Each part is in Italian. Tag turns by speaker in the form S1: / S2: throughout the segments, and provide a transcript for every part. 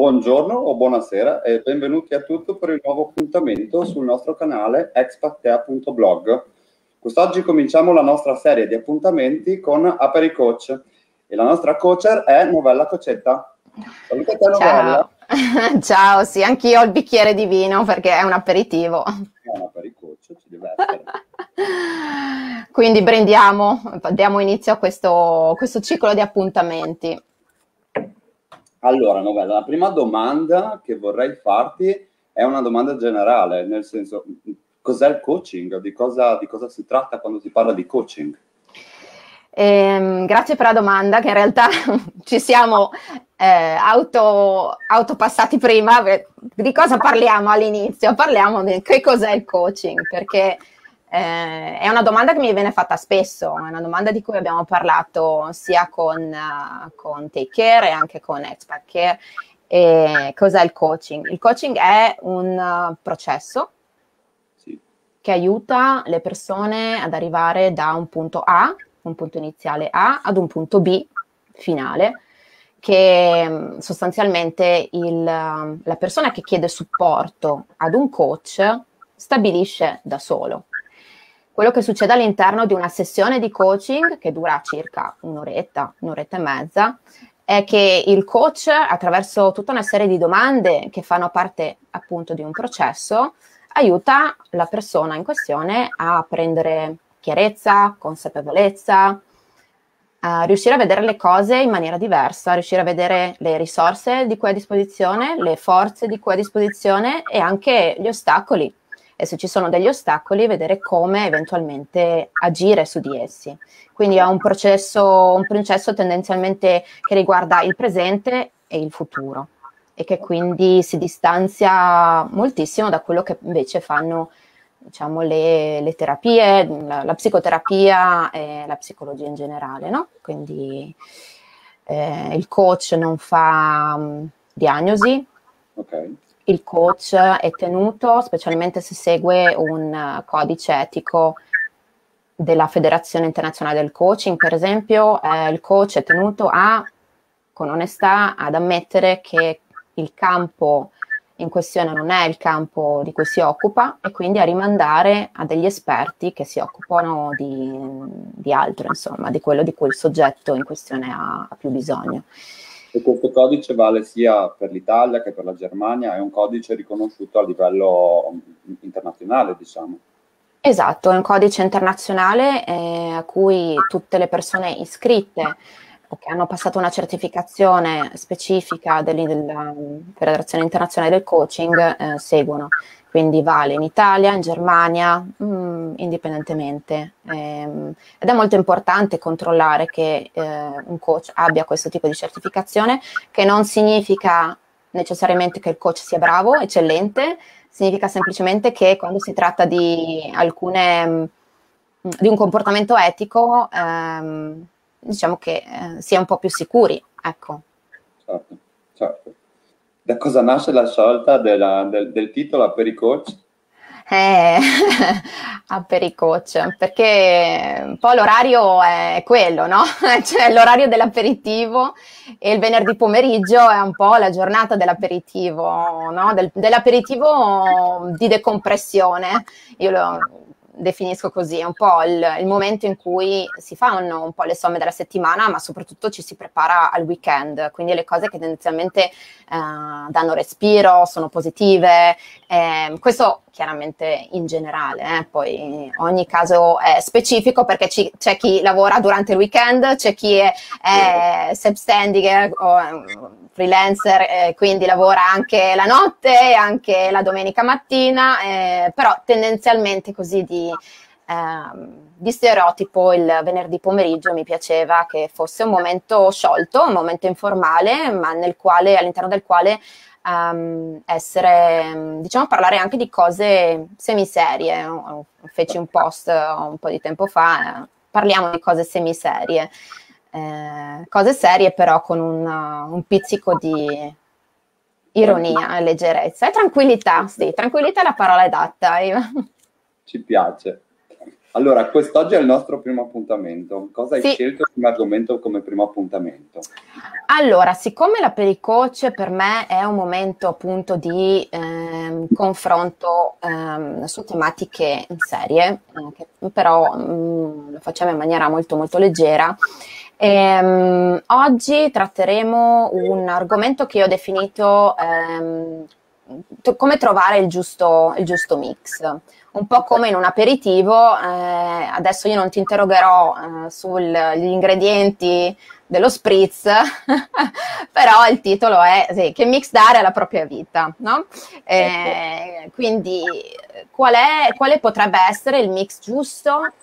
S1: Buongiorno o buonasera e benvenuti a tutti per il nuovo appuntamento sul nostro canale expatea.blog. Quest'oggi cominciamo la nostra serie di appuntamenti con Apericoach e la nostra coacher è Novella Cocetta. Saluta te, Novella.
S2: Ciao, ciao, sì, anch'io ho il bicchiere di vino perché è un aperitivo.
S1: È un Apericoach, ci deve essere.
S2: Quindi diamo inizio a questo ciclo di appuntamenti.
S1: Allora, Novella, la prima domanda che vorrei farti è una domanda generale, nel senso, cos'è il coaching? Di cosa si tratta quando si parla di coaching?
S2: Grazie per la domanda, che in realtà ci siamo autopassati prima. Di cosa parliamo all'inizio? Parliamo di che cos'è il coaching, perché è una domanda che mi viene fatta spesso, è una domanda di cui abbiamo parlato sia con Take Care e anche con Expat Care. Cos'è il coaching? Il coaching è un processo che aiuta le persone ad arrivare da un punto A, un punto iniziale A, ad un punto B finale, che sostanzialmente la persona che chiede supporto ad un coach stabilisce da solo. Quello che succede all'interno di una sessione di coaching, che dura circa un'oretta e mezza, è che il coach, attraverso tutta una serie di domande che fanno parte appunto di un processo, aiuta la persona in questione a prendere chiarezza, consapevolezza, a riuscire a vedere le cose in maniera diversa, riuscire a vedere le risorse di cui ha a disposizione, le forze di cui ha a disposizione e anche gli ostacoli. E se ci sono degli ostacoli, vedere come eventualmente agire su di essi. Quindi è un processo tendenzialmente che riguarda il presente e il futuro e che quindi si distanzia moltissimo da quello che invece fanno, diciamo, le terapie, la psicoterapia e la psicologia in generale, no? Quindi il coach non fa diagnosi.
S1: Okay.
S2: Il coach è tenuto, specialmente se segue un codice etico della Federazione Internazionale del Coaching, per esempio, il coach è tenuto con onestà, ad ammettere che il campo in questione non è il campo di cui si occupa e quindi a rimandare a degli esperti che si occupano di altro, insomma, di quello di cui il soggetto in questione ha più bisogno.
S1: E questo codice vale sia per l'Italia che per la Germania, è un codice riconosciuto a livello internazionale, diciamo.
S2: Esatto, è un codice internazionale a cui tutte le persone iscritte o che hanno passato una certificazione specifica della Federazione Internazionale del Coaching seguono. Quindi vale in Italia, in Germania, indipendentemente. Ed è molto importante controllare che un coach abbia questo tipo di certificazione, che non significa necessariamente che il coach sia bravo, eccellente, significa semplicemente che quando si tratta di un comportamento etico, diciamo che si è un po' più sicuri, ecco.
S1: Certo. Da cosa nasce la scelta del titolo Apericoach?
S2: Apericoach, perché un po' l'orario è quello, no? Cioè l'orario dell'aperitivo e il venerdì pomeriggio è un po' la giornata dell'aperitivo, no? Dell'aperitivo di decompressione. Io lo definisco così, è un po' il momento in cui si fanno un po' le somme della settimana, ma soprattutto ci si prepara al weekend, quindi le cose che tendenzialmente danno respiro, sono positive, questo chiaramente in generale, poi ogni caso è specifico perché c'è chi lavora durante il weekend, c'è chi è self-standing o freelancer, quindi lavora anche la notte, anche la domenica mattina, però tendenzialmente così di stereotipo il venerdì pomeriggio mi piaceva che fosse un momento sciolto, un momento informale, ma all'interno del quale diciamo, parlare anche di cose semiserie. Feci un post un po' di tempo fa, parliamo di cose semiserie. Cose serie però con un pizzico di ironia e leggerezza e tranquillità, sì, tranquillità è la parola adatta.
S1: Ci piace. Allora, quest'oggi è il nostro primo appuntamento. Cosa hai
S2: Sì.
S1: scelto come argomento come primo appuntamento?
S2: Allora, siccome la Pericoach per me è un momento appunto di confronto su tematiche serie, che però lo facciamo in maniera molto molto leggera, oggi tratteremo un argomento che io ho definito come trovare il giusto mix. Un po' come in un aperitivo, adesso io non ti interrogherò sugli ingredienti dello spritz, però il titolo è sì, che mix dare alla propria vita, no? Quindi quale potrebbe essere il mix giusto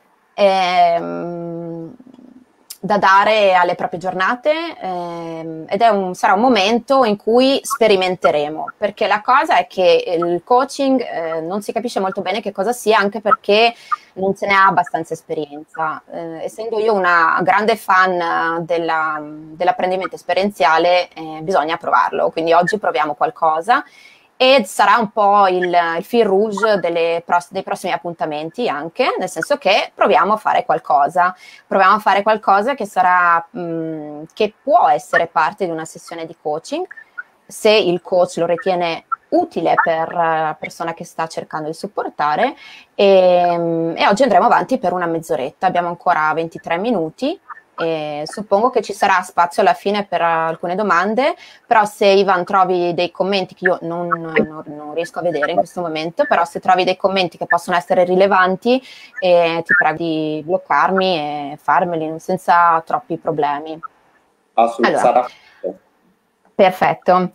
S2: da dare alle proprie giornate ed sarà un momento in cui sperimenteremo, perché la cosa è che il coaching non si capisce molto bene che cosa sia, anche perché non se ne ha abbastanza esperienza. Essendo io una grande fan dell'apprendimento esperienziale, bisogna provarlo, quindi oggi proviamo qualcosa e sarà un po' il fil rouge dei prossimi appuntamenti anche, nel senso che proviamo a fare qualcosa che sarà, che può essere parte di una sessione di coaching, se il coach lo ritiene utile per la persona che sta cercando di supportare e oggi andremo avanti per una mezz'oretta, abbiamo ancora 23 minuti. E suppongo che ci sarà spazio alla fine per alcune domande, però se Ivan trovi dei commenti che io non riesco a vedere in questo momento, però se trovi dei commenti che possono essere rilevanti, ti prego di bloccarmi e farmeli senza troppi problemi.
S1: Assolutamente,
S2: Allora,
S1: sarà.
S2: perfetto.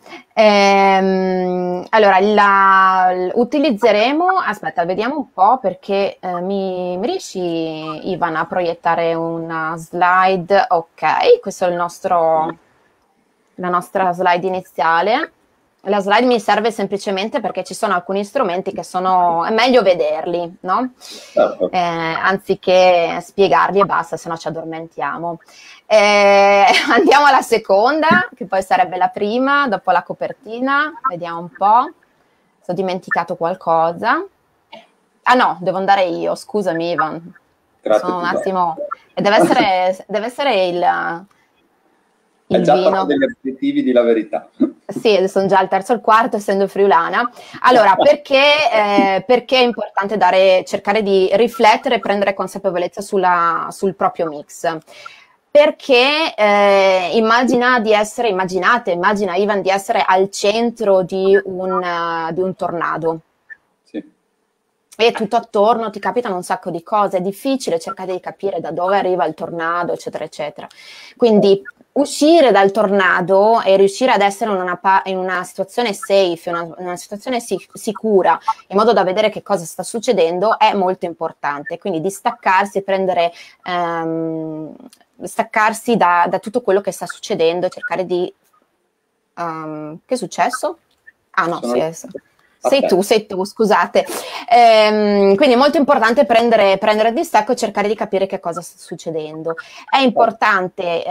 S2: Allora, utilizzeremo, aspetta, vediamo un po' perché mi riesci, Ivan, a proiettare una slide? Ok, questo è la nostra slide iniziale. La slide mi serve semplicemente perché ci sono alcuni strumenti che è meglio vederli, no?
S1: Certo.
S2: Anziché spiegarli e basta, se no ci addormentiamo. Andiamo alla seconda, che poi sarebbe la prima, dopo la copertina. Vediamo un po'. Se ho dimenticato qualcosa. Ah no, devo andare io, scusami Ivan.
S1: Grazie
S2: Sono un
S1: Tito.
S2: attimo... E deve essere
S1: È
S2: il
S1: già
S2: vino.
S1: fatto degli aperitivi di La Verità.
S2: Sì, sono già al terzo o il quarto, essendo friulana. Allora, perché è importante cercare di riflettere e prendere consapevolezza sul proprio mix? Perché immagina Ivan di essere al centro di un tornado.
S1: Sì.
S2: E tutto attorno ti capitano un sacco di cose, è difficile cercare di capire da dove arriva il tornado, eccetera, eccetera. Quindi uscire dal tornado e riuscire ad essere in una situazione safe, una situazione sicura, in modo da vedere che cosa sta succedendo, è molto importante. Quindi distaccarsi e staccarsi da tutto quello che sta succedendo, cercare di... che è successo? Ah no, sei tu, scusate. Quindi è molto importante prendere distacco e cercare di capire che cosa sta succedendo. È importante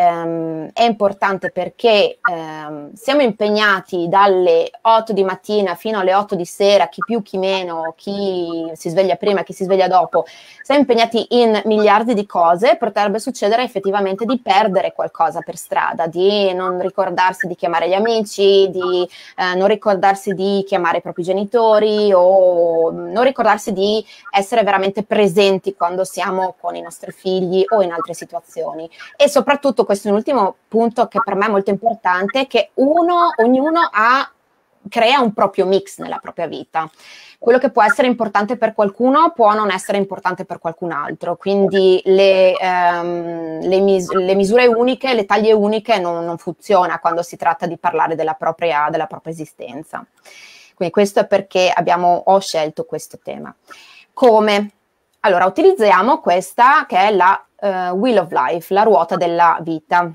S2: perché siamo impegnati dalle 8 di mattina fino alle 8 di sera, chi più, chi meno, chi si sveglia prima, chi si sveglia dopo, siamo impegnati in miliardi di cose. Potrebbe succedere effettivamente di perdere qualcosa per strada, di non ricordarsi di chiamare gli amici, di non ricordarsi di chiamare i propri genitori o non ricordarsi di essere veramente presenti quando siamo con i nostri figli o in altre situazioni. E soprattutto, questo è un ultimo punto che per me è molto importante, che ognuno crea un proprio mix nella propria vita. Quello che può essere importante per qualcuno può non essere importante per qualcun altro, quindi le misure uniche, le taglie uniche non funziona quando si tratta di parlare della propria esistenza. Quindi questo è perché ho scelto questo tema. Come? Allora, utilizziamo questa che è la Wheel of Life, la ruota della vita.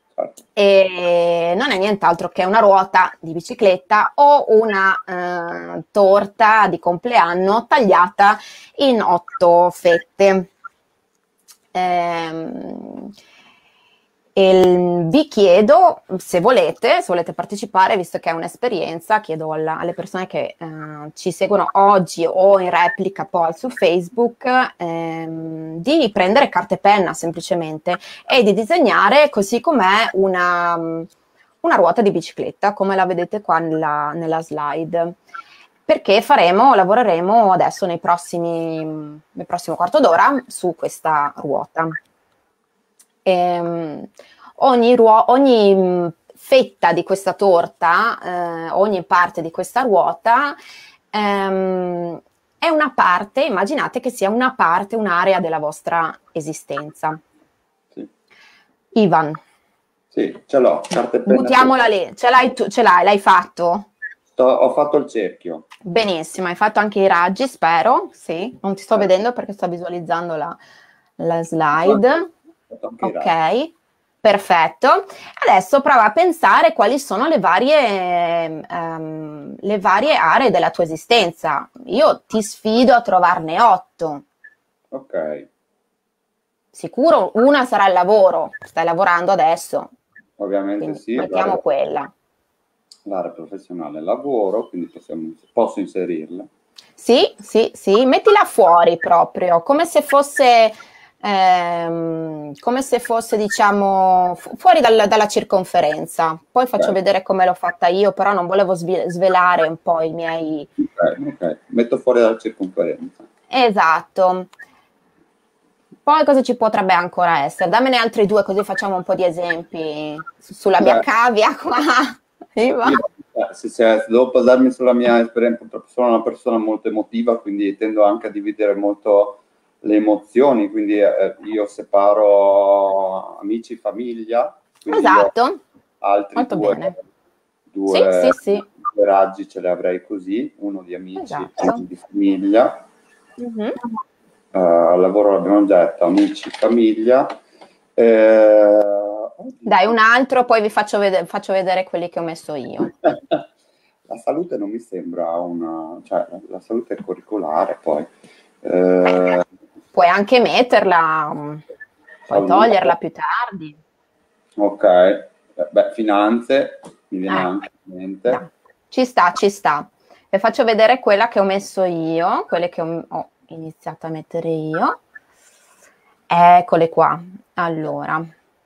S2: E non è nient'altro che una ruota di bicicletta o una torta di compleanno tagliata in 8 fette. E vi chiedo, se volete partecipare, visto che è un'esperienza, chiedo alle persone che ci seguono oggi o in replica poi su Facebook, di prendere carta e penna semplicemente e di disegnare così com'è una ruota di bicicletta, come la vedete qua nella slide. Perché lavoreremo adesso nel prossimo quarto d'ora su questa ruota. Ogni fetta di questa torta, ogni parte di questa ruota è una parte, immaginate che sia una parte, un'area della vostra esistenza.
S1: Sì.
S2: Ivan.
S1: Sì, ce l'ho, carta e penna.
S2: Buttiamola lì, l'hai fatto?
S1: Ho fatto il cerchio.
S2: Benissimo, hai fatto anche i raggi, spero, sì, non ti sto vedendo perché sto visualizzando la slide. Ok, perfetto. Adesso prova a pensare quali sono le varie aree della tua esistenza. Io ti sfido a trovarne 8.
S1: Ok.
S2: Sicuro una sarà il lavoro, stai lavorando adesso.
S1: Ovviamente
S2: quindi
S1: sì.
S2: mettiamo quella.
S1: L'area professionale lavoro, quindi posso inserirla.
S2: Sì, mettila fuori proprio, come se fosse diciamo fuori dalla circonferenza. Poi faccio vedere come l'ho fatta io, però non volevo svelare un po' i miei...
S1: Ok, metto fuori dalla circonferenza.
S2: Esatto. Poi cosa ci potrebbe ancora essere? Dammene altri 2 così facciamo un po' di esempi sulla mia cavia qua.
S1: Se devo basarmi sulla mia esperienza, sono una persona molto emotiva, quindi tendo anche a dividere molto le emozioni, quindi io separo amici, famiglia.
S2: Esatto,
S1: altri
S2: molto bene.
S1: Due raggi ce li avrei così, uno di amici e uno di famiglia. Lavoro l'abbiamo detto, amici, famiglia.
S2: Dai, un altro, poi vi faccio vedere quelli che ho messo io.
S1: La salute non mi sembra cioè la salute è curricolare, poi.
S2: Puoi anche metterla, puoi toglierla più tardi.
S1: Ok, finanze, mi viene anche in mente.
S2: No. Ci sta. Vi faccio vedere quella che ho messo io, quelle che ho iniziato a mettere io. Eccole qua. Allora,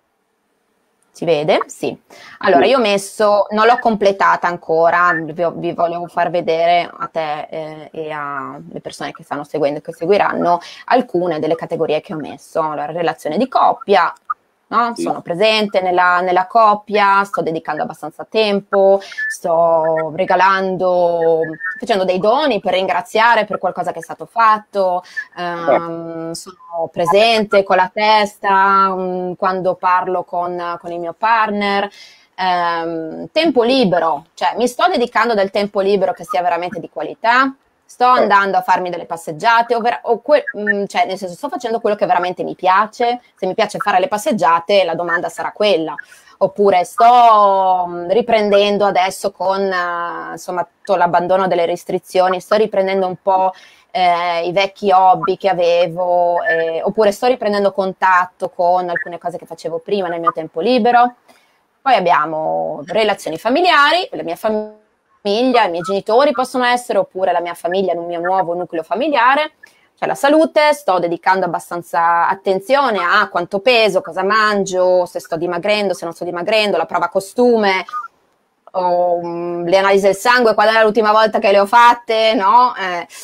S2: si vede? Sì. Allora, io ho messo, non l'ho completata ancora, vi volevo far vedere a te e alle persone che stanno seguendo e che seguiranno alcune delle categorie che ho messo. Allora, relazione di coppia, no? Sono presente nella coppia, sto dedicando abbastanza tempo, sto facendo dei doni per ringraziare per qualcosa che è stato fatto, sono presente con la testa quando parlo con il mio partner. Tempo libero, cioè mi sto dedicando del tempo libero che sia veramente di qualità. Sto andando a farmi delle passeggiate, cioè nel senso sto facendo quello che veramente mi piace. Se mi piace fare le passeggiate, la domanda sarà quella. Oppure sto riprendendo adesso con l'abbandono delle restrizioni, sto riprendendo un po' i vecchi hobby che avevo, oppure sto riprendendo contatto con alcune cose che facevo prima nel mio tempo libero. Poi abbiamo relazioni familiari, la mia famiglia, i miei genitori possono essere, oppure la mia famiglia in un mio nuovo nucleo familiare. C'è la salute, sto dedicando abbastanza attenzione a quanto peso, cosa mangio, se sto dimagrendo, se non sto dimagrendo, la prova costume, le analisi del sangue, quando è l'ultima volta che le ho fatte, no?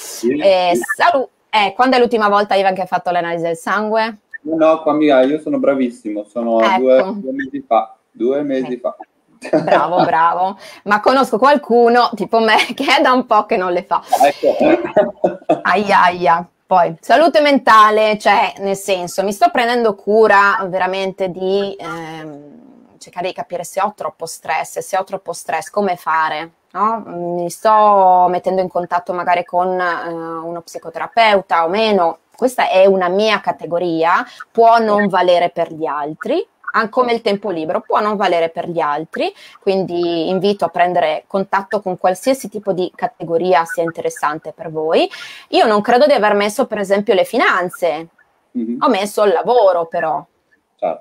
S2: Quando è l'ultima volta, Ivan, che hai fatto le analisi del sangue?
S1: No, io sono bravissimo, sono 2 mesi fa. 2 mesi fa.
S2: Bravo, ma conosco qualcuno tipo me che è da un po' che non le fa. Aia. Poi salute mentale, cioè nel senso mi sto prendendo cura veramente di cercare di capire se ho troppo stress, come fare, no? Mi sto mettendo in contatto magari con uno psicoterapeuta o meno. Questa è una mia categoria, può non valere per gli altri, come il tempo libero, può non valere per gli altri, quindi invito a prendere contatto con qualsiasi tipo di categoria sia interessante per voi. Io non credo di aver messo per esempio le finanze, ho messo il lavoro però.
S1: Certo.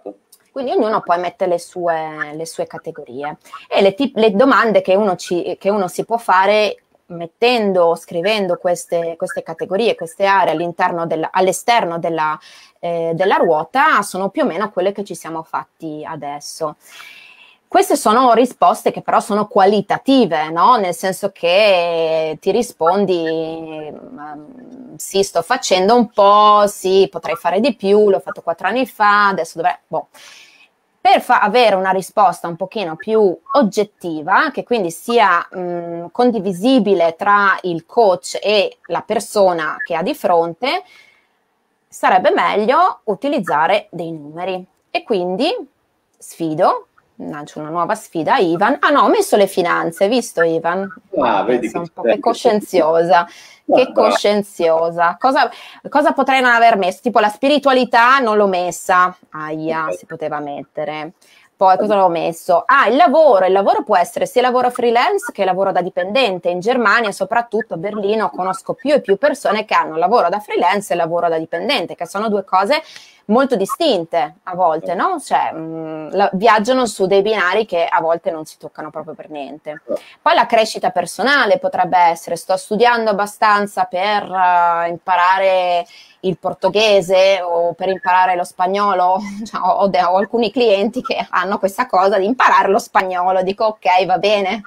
S2: Quindi ognuno poi mette le sue categorie. E le domande che uno si può fare scrivendo queste categorie, queste aree all'esterno della ruota, sono più o meno quelle che ci siamo fatti adesso. Queste sono risposte che però sono qualitative, no? Nel senso che ti rispondi sì, sto facendo un po', sì, potrei fare di più, l'ho fatto 4 anni fa, adesso dovrei... Boh. Per avere una risposta un pochino più oggettiva, che quindi sia condivisibile tra il coach e la persona che ha di fronte, sarebbe meglio utilizzare dei numeri. E quindi lancio una nuova sfida a Ivan. Ah no, ho messo le finanze, hai visto Ivan?
S1: Vedi
S2: un po' che coscienziosa. Che coscienziosa. Cosa potrei non aver messo? Tipo la spiritualità non l'ho messa. Si poteva mettere. Poi cosa l'ho messo? Il lavoro può essere sia lavoro freelance che lavoro da dipendente. In Germania, soprattutto a Berlino, conosco più e più persone che hanno lavoro da freelance e lavoro da dipendente, che sono due cose molto distinte a volte, no? Cioè, viaggiano su dei binari che a volte non si toccano proprio per niente. Poi la crescita personale potrebbe essere: sto studiando abbastanza per imparare il portoghese o per imparare lo spagnolo. Cioè, ho alcuni clienti che hanno questa cosa di imparare lo spagnolo, dico ok, va bene.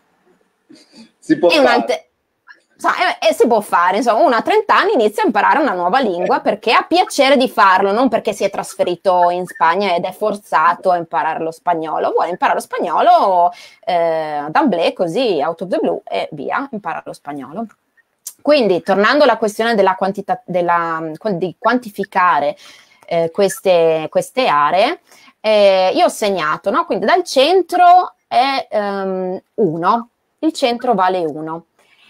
S1: Si può fare.
S2: Si può fare, insomma, uno a 30 anni inizia a imparare una nuova lingua perché ha piacere di farlo, non perché si è trasferito in Spagna ed è forzato a imparare lo spagnolo. Vuole imparare lo spagnolo d'emblée, così, out of the blue, e via, impara lo spagnolo. Quindi, tornando alla questione di quantificare queste aree, io ho segnato, no? Quindi dal centro è 1, il centro vale 1.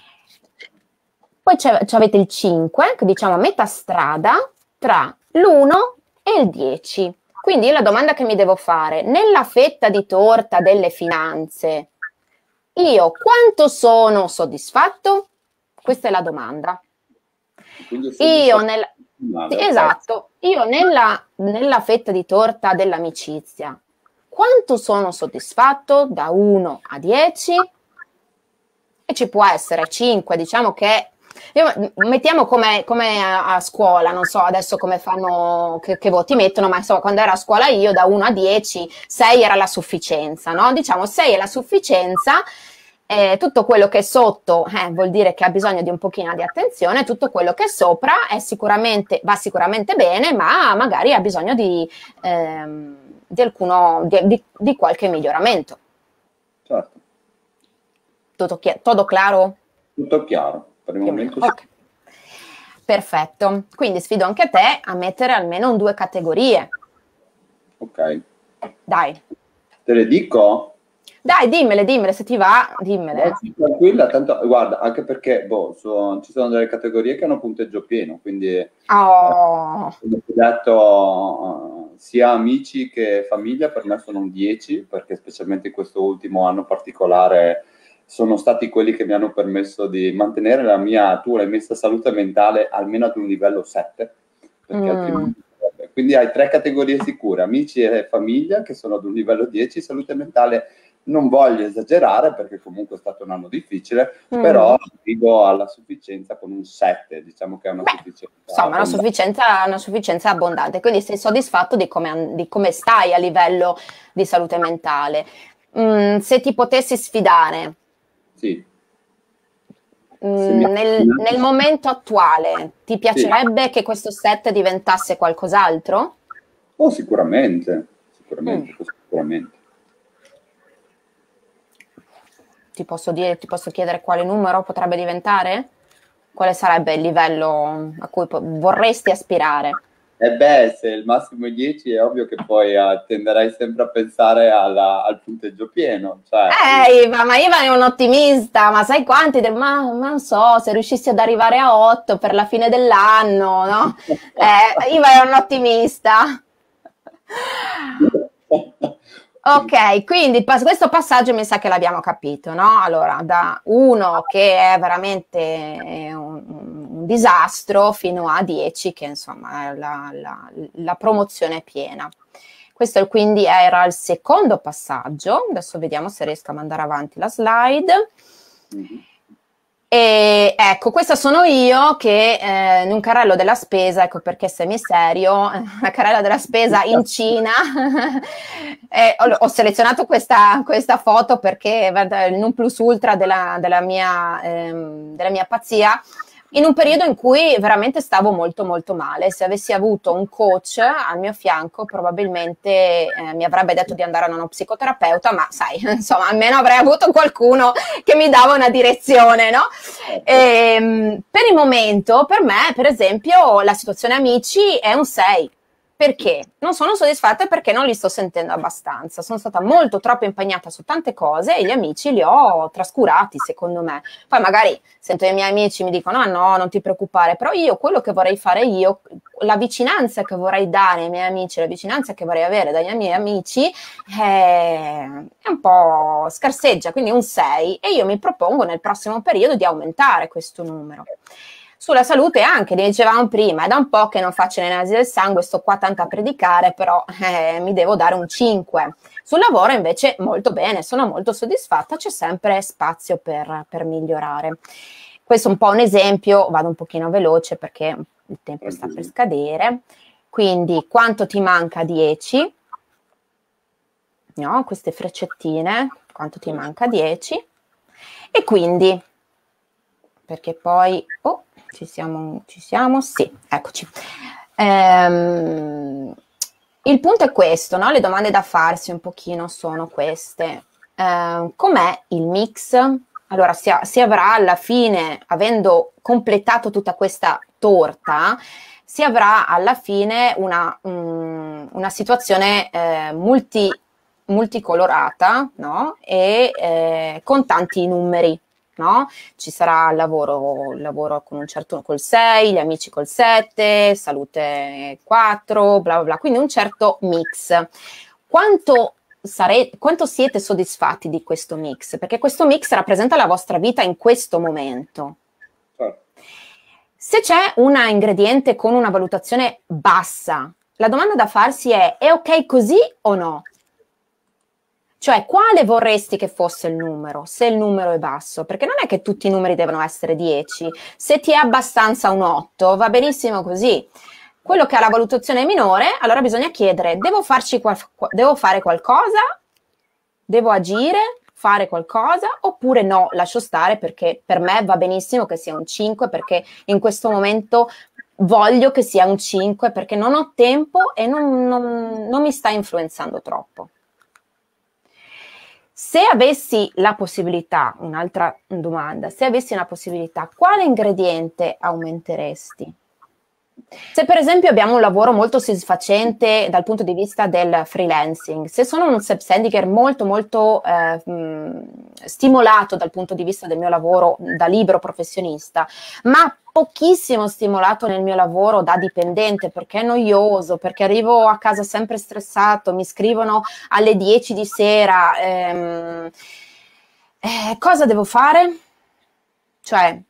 S2: Poi avete il 5, che diciamo a metà strada tra l'1 e il 10. Quindi la domanda che mi devo fare: nella fetta di torta delle finanze, io quanto sono soddisfatto? Questa è la domanda. Esatto, io nella fetta di torta dell'amicizia, quanto sono soddisfatto da 1 a 10? E ci può essere 5, diciamo che mettiamo come a scuola, non so adesso come fanno, che voti mettono, ma insomma quando ero a scuola io da 1 a 10, 6 era la sufficienza, no? Diciamo 6 è la sufficienza, tutto quello che è sotto vuol dire che ha bisogno di un pochino di attenzione, tutto quello che è sopra va sicuramente bene, ma magari ha bisogno di qualche miglioramento.
S1: Certo.
S2: Tutto chiaro?
S1: Tutto chiaro, per il momento sì.
S2: Okay. Perfetto, quindi sfido anche te a mettere almeno 2 categorie.
S1: Ok.
S2: Dai.
S1: Te le dico?
S2: Dai, dimmele, se ti va, dimmele.
S1: Tranquilla, tanto, guarda, anche perché ci sono delle categorie che hanno punteggio pieno, quindi come ho detto, sia amici che famiglia per me sono un 10, perché specialmente in questo ultimo anno particolare sono stati quelli che mi hanno permesso di mantenere tu l'hai messa salute mentale almeno ad un livello 7, perché altrimenti... Quindi hai 3 categorie sicure: amici e famiglia, che sono ad un livello 10, salute mentale non voglio esagerare perché comunque è stato un anno difficile, però arrivo alla sufficienza con un 7, diciamo che è una sufficienza.
S2: Insomma, una sufficienza abbondante, quindi sei soddisfatto di come stai a livello di salute mentale. Se ti potessi sfidare,
S1: sì.
S2: Nel momento attuale, ti piacerebbe che questo set diventasse qualcos'altro?
S1: Oh, sicuramente.
S2: Ti posso chiedere quale numero potrebbe diventare? Quale sarebbe il livello a cui vorresti aspirare?
S1: Se il massimo è 10 è ovvio che poi tenderai sempre a pensare al punteggio pieno. Cioè,
S2: ma Ivan è un ottimista, ma sai quanti? Ma non so, se riuscissi ad arrivare a 8 per la fine dell'anno, no? Ivan è un ottimista. Ok, quindi questo passaggio mi sa che l'abbiamo capito, no? Allora, da 1 che è veramente un disastro fino a 10 che insomma è la promozione piena. Questo quindi era il secondo passaggio. Adesso vediamo se riesco a mandare avanti la slide. E ecco, questa sono io che in un carrello della spesa, ecco perché semiserio, la carrella della spesa in Cina. Ho selezionato questa foto perché è il non plus ultra della mia pazzia, in un periodo in cui veramente stavo molto molto male. Se avessi avuto un coach al mio fianco probabilmente mi avrebbe detto di andare a uno psicoterapeuta, ma sai, insomma, almeno avrei avuto qualcuno che mi dava una direzione, no? Per il momento, per me, per esempio, la situazione amici è un 6. Perché? Non sono soddisfatta perché non li sto sentendo abbastanza. Sono stata molto troppo impegnata su tante cose e gli amici li ho trascurati, secondo me. Poi magari sento i miei amici mi dicono: ah no, non ti preoccupare, però io quello che vorrei fare io, la vicinanza che vorrei dare ai miei amici, la vicinanza che vorrei avere dai miei amici è un po' scarseggia, quindi un 6, e io mi propongo nel prossimo periodo di aumentare questo numero. Sulla salute anche, ne dicevamo prima, è da un po' che non faccio le analisi del sangue, sto qua tanto a predicare, però mi devo dare un 5. Sul lavoro invece molto bene, sono molto soddisfatta, c'è sempre spazio per migliorare. Questo è un po' un esempio, vado un pochino veloce perché il tempo sta per scadere. Quindi quanto ti manca 10? No, queste freccettine, quanto ti manca 10? E quindi, perché poi... Oh, ci siamo? Sì, eccoci. Il punto è questo, no? Le domande da farsi un pochino sono queste. Com'è il mix? Allora, si avrà alla fine, avendo completato tutta questa torta, si avrà alla fine una situazione multicolorata, no? E con tanti numeri. No? Ci sarà il lavoro con un certo, col 6, gli amici col 7, salute 4, bla bla bla, quindi un certo mix. Quanto siete soddisfatti di questo mix? Perché questo mix rappresenta la vostra vita in questo momento. Se c'è un ingrediente con una valutazione bassa, la domanda da farsi è ok così o no? Cioè, quale vorresti che fosse il numero, se il numero è basso? Perché non è che tutti i numeri devono essere 10. Se ti è abbastanza un 8, va benissimo così. Quello che ha la valutazione minore, allora bisogna chiedere, devo fare qualcosa? Devo agire? Fare qualcosa? Oppure no, lascio stare perché per me va benissimo che sia un 5, perché in questo momento voglio che sia un 5, perché non ho tempo e non mi sta influenzando troppo. Se avessi la possibilità, un'altra domanda, se avessi una possibilità, quale ingrediente aumenteresti? Se per esempio abbiamo un lavoro molto soddisfacente dal punto di vista del freelancing, se sono un selbstständiger molto molto stimolato dal punto di vista del mio lavoro da libero professionista, ma pochissimo stimolato nel mio lavoro da dipendente perché è noioso, perché arrivo a casa sempre stressato, mi scrivono alle 10 di sera, cosa devo fare? Cioè,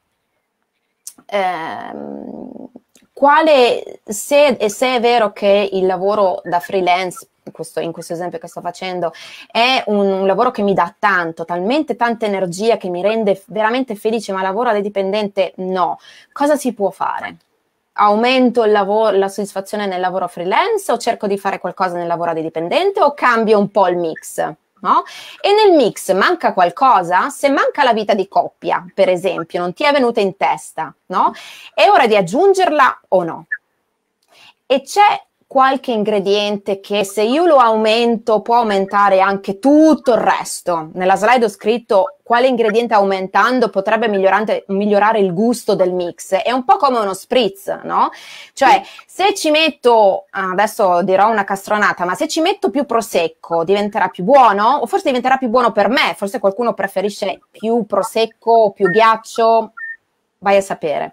S2: se è vero che il lavoro da freelance, in questo esempio che sto facendo, è un lavoro che mi dà talmente tanta energia che mi rende veramente felice, ma lavoro da dipendente no. Cosa si può fare? Aumento la soddisfazione nel lavoro freelance o cerco di fare qualcosa nel lavoro da dipendente o cambio un po' il mix? No? E nel mix manca qualcosa? Se manca la vita di coppia, per esempio, non ti è venuta in testa, no? È ora di aggiungerla o no? E c'è qualche ingrediente che se io lo aumento può aumentare anche tutto il resto. Nella slide ho scritto quale ingrediente aumentando potrebbe migliorare il gusto del mix. È un po' come uno spritz, no? Cioè, se ci metto, adesso dirò una castronata, ma se ci metto più prosecco diventerà più buono? O forse diventerà più buono per me? Forse qualcuno preferisce più prosecco o più ghiaccio? Vai a sapere.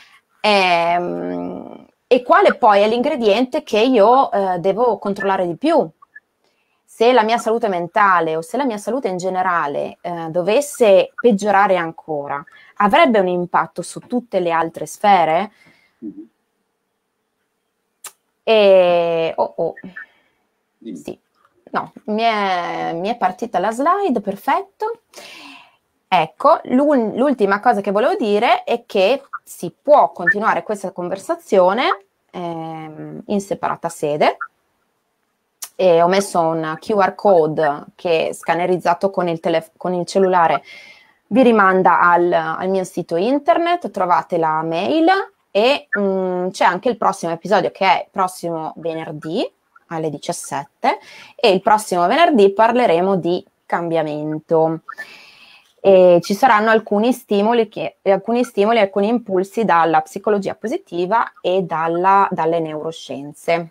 S2: E quale poi è l'ingrediente che io devo controllare di più? Se la mia salute mentale o se la mia salute in generale dovesse peggiorare ancora, avrebbe un impatto su tutte le altre sfere? E
S1: Dimmi.
S2: Sì, no, mi è partita la slide, perfetto. Ecco, l'ultima cosa che volevo dire è che si può continuare questa conversazione in separata sede. E ho messo un QR code che scannerizzato con il cellulare vi rimanda al mio sito internet, trovate la mail e c'è anche il prossimo episodio che è prossimo venerdì alle 17 e il prossimo venerdì parleremo di cambiamento. E ci saranno alcuni stimoli, alcuni impulsi dalla psicologia positiva e dalle neuroscienze.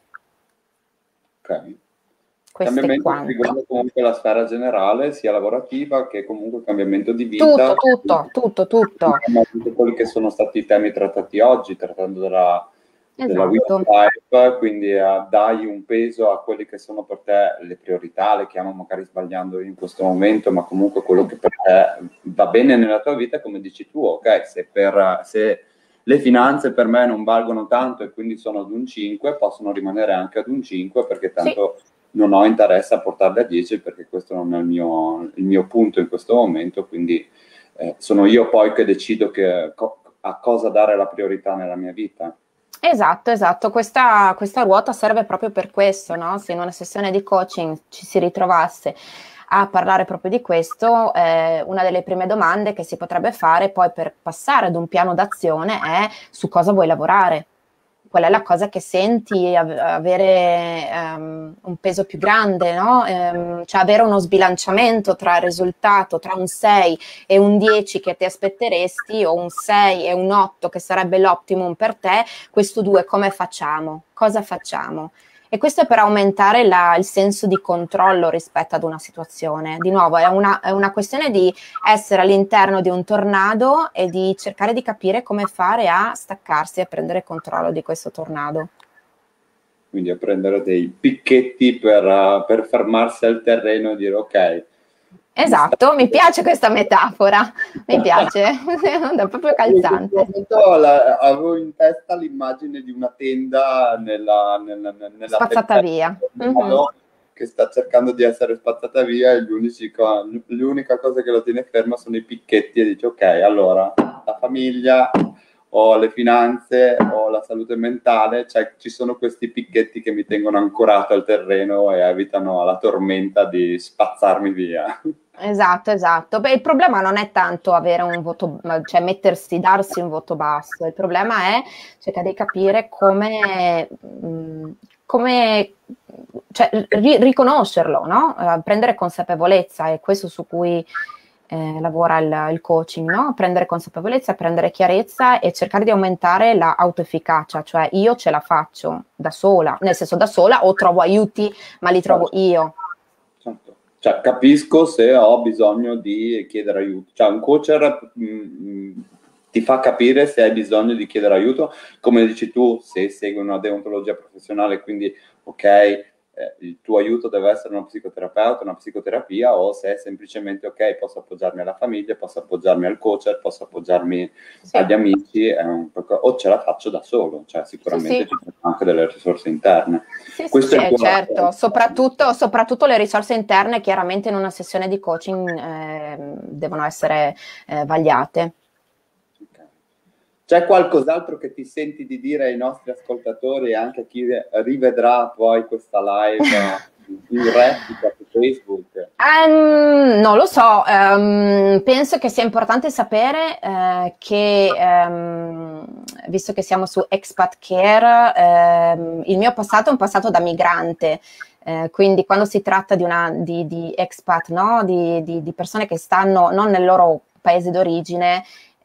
S1: Ok.
S2: Questo è
S1: Cambiamento che
S2: quanto.
S1: riguarda comunque la sfera generale, sia lavorativa che comunque cambiamento di vita.
S2: Tutto.
S1: Quelli che sono stati i temi trattati oggi, trattando della Wheel of
S2: Esatto.
S1: Life, quindi dai un peso a quelle che sono per te le priorità, le chiamo magari sbagliando in questo momento, ma comunque quello che per te va bene nella tua vita, come dici tu, ok, se le finanze per me non valgono tanto e quindi sono ad un 5, possono rimanere anche ad un 5 perché tanto non ho interesse a portarle a 10 perché questo non è il mio punto in questo momento, quindi sono io poi che decido a cosa dare la priorità nella mia vita.
S2: Esatto, questa ruota serve proprio per questo, no? Se in una sessione di coaching ci si ritrovasse a parlare proprio di questo, una delle prime domande che si potrebbe fare poi per passare ad un piano d'azione è su cosa vuoi lavorare. Qual è la cosa che senti avere un peso più grande, no? Cioè avere uno sbilanciamento tra il risultato, tra un 6 e un 10 che ti aspetteresti o un 6 e un 8 che sarebbe l'optimum per te, questo 2 come facciamo? Cosa facciamo? E questo è per aumentare il senso di controllo rispetto ad una situazione. Di nuovo, è una questione di essere all'interno di un tornado e di cercare di capire come fare a staccarsi e a prendere controllo di questo tornado.
S1: Quindi a prendere dei picchetti per fermarsi al terreno e dire ok.
S2: Esatto, mi piace questa metafora, mi piace, è proprio calzante.
S1: Avevo in testa l'immagine di una tenda nella
S2: Spazzata via.
S1: che sta cercando di essere spazzata via e l'unica cosa che lo tiene ferma sono i picchetti e dice ok, allora la famiglia o le finanze o la salute mentale, cioè ci sono questi picchetti che mi tengono ancorato al terreno e evitano alla tormenta di spazzarmi via.
S2: Esatto. Beh, il problema non è tanto avere un voto, cioè darsi un voto basso, il problema è cercare di capire come cioè, riconoscerlo, no? Prendere consapevolezza, è questo su cui lavora il coaching, no? Prendere consapevolezza, prendere chiarezza e cercare di aumentare la autoefficacia, cioè io ce la faccio da sola, nel senso da sola o trovo aiuti, ma li trovo io.
S1: Certo. Cioè, capisco se ho bisogno di chiedere aiuto. Cioè, un coach ti fa capire se hai bisogno di chiedere aiuto. Come dici tu, se segui una deontologia professionale, quindi, ok, il tuo aiuto deve essere uno psicoterapeuta, una psicoterapia, o se è semplicemente, ok, posso appoggiarmi alla famiglia, posso appoggiarmi al coach, posso appoggiarmi agli amici, o ce la faccio da solo. Cioè, sicuramente ci sono anche delle risorse interne.
S2: Sì, certo, soprattutto le risorse interne chiaramente in una sessione di coaching devono essere vagliate.
S1: C'è qualcos'altro che ti senti di dire ai nostri ascoltatori e anche a chi rivedrà poi questa live in replica su Facebook?
S2: Non lo so, penso che sia importante sapere che, visto che siamo su Expat Care, il mio passato è un passato da migrante, quindi quando si tratta di expat, no? di persone che stanno non nel loro paese d'origine,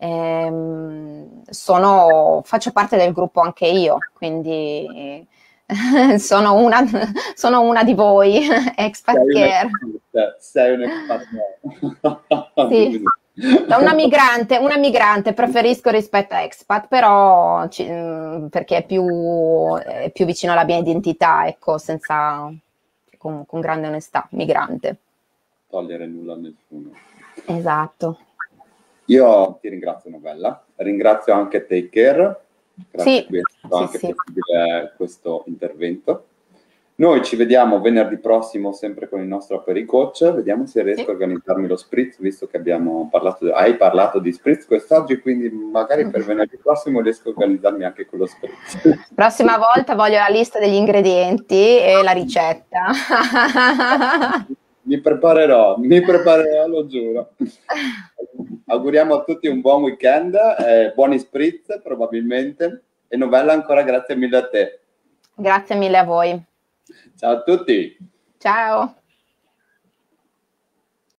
S2: faccio parte del gruppo anche io, quindi sono una di voi, Expat Care.
S1: Sei un expat.
S2: Sì, da una migrante preferisco rispetto a expat, però perché è più vicino alla mia identità, ecco, con grande onestà, migrante.
S1: Togliere nulla a nessuno.
S2: Esatto.
S1: Io ti ringrazio, Novella, ringrazio anche Take Care, grazie a cui è stato anche possibile questo intervento. Noi ci vediamo venerdì prossimo sempre con il nostro apericoach, vediamo se riesco a organizzarmi lo spritz, visto che hai parlato di spritz quest'oggi, quindi magari per venerdì prossimo riesco a organizzarmi anche con lo spritz.
S2: Prossima volta voglio la lista degli ingredienti e la ricetta.
S1: Mi preparerò, lo giuro. Auguriamo a tutti un buon weekend, buoni spritz probabilmente, e Novella ancora grazie mille a te.
S2: Grazie mille a voi.
S1: Ciao a tutti.
S2: Ciao.